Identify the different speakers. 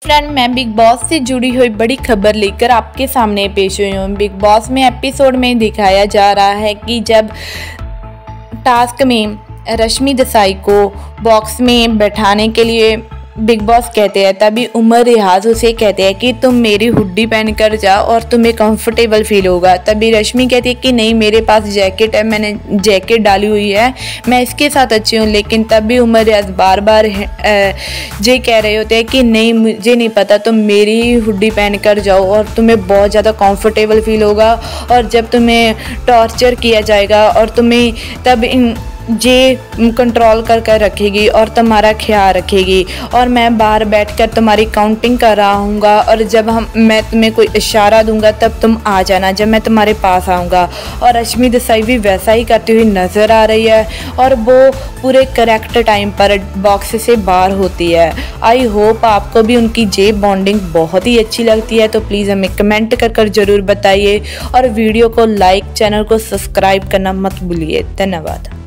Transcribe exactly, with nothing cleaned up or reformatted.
Speaker 1: Friend, मैं big boss से जुड़ी हुई बड़ी खबर लेकर आपके सामने पेश हुई हूँ। बिग बॉस में एपिसोड में दिखाया जा रहा है कि जब टास्क में रश्मि देसाई को बॉक्स में बैठाने के लिए बिग बॉस कहते हैं, तभी उमर रियाज उसे कहते हैं कि तुम मेरी हुड्डी पहन कर जाओ और तुम्हें कंफर्टेबल फील होगा। तभी रश्मि कहती है कि नहीं, मेरे पास जैकेट है, मैंने जैकेट डाली हुई है, मैं इसके साथ अच्छी हूँ। लेकिन तभी उमर रियाज बार बार ये कह रहे होते हैं कि नहीं, मुझे नहीं पता, तुम मेरी हुड्डी पहन कर जाओ और तुम्हें बहुत ज़्यादा कंफर्टेबल फील होगा। और जब तुम्हें टॉर्चर किया जाएगा और तुम्हें तब इन जे कंट्रोल कर कर रखेगी और तुम्हारा ख्याल रखेगी, और मैं बाहर बैठकर तुम्हारी काउंटिंग कर रहा हूँगा, और जब हम मैं तुम्हें कोई इशारा दूंगा तब तुम आ जाना, जब मैं तुम्हारे पास आऊँगा। और रश्मि देसाई भी वैसा ही करती हुई नज़र आ रही है और वो पूरे करेक्ट टाइम पर बॉक्स से बाहर होती है। आई होप आपको भी उनकी जे बॉन्डिंग बहुत ही अच्छी लगती है, तो प्लीज़ हमें कमेंट कर कर ज़रूर बताइए और वीडियो को लाइक, चैनल को सब्सक्राइब करना मत भूलिए। धन्यवाद।